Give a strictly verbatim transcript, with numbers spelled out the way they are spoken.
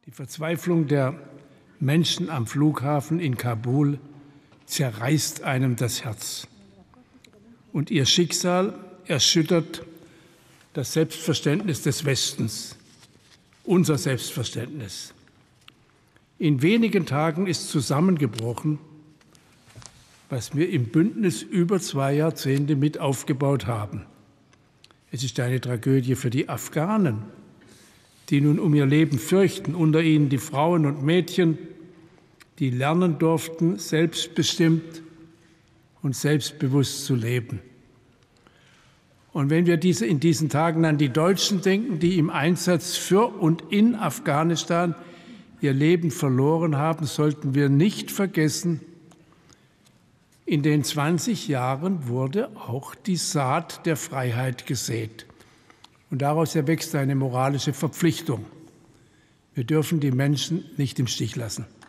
Die Verzweiflung der Menschen am Flughafen in Kabul zerreißt einem das Herz. Und ihr Schicksal erschüttert das Selbstverständnis des Westens, unser Selbstverständnis. In wenigen Tagen ist zusammengebrochen, was wir im Bündnis über zwei Jahrzehnte mit aufgebaut haben. Es ist eine Tragödie für die Afghanen, die nun um ihr Leben fürchten, unter ihnen die Frauen und Mädchen, die lernen durften, selbstbestimmt und selbstbewusst zu leben. Und wenn wir diese, in diesen Tagen an die Deutschen denken, die im Einsatz für und in Afghanistan ihr Leben verloren haben, sollten wir nicht vergessen, in den zwanzig Jahren wurde auch die Saat der Freiheit gesät. Und daraus erwächst eine moralische Verpflichtung. Wir dürfen die Menschen nicht im Stich lassen.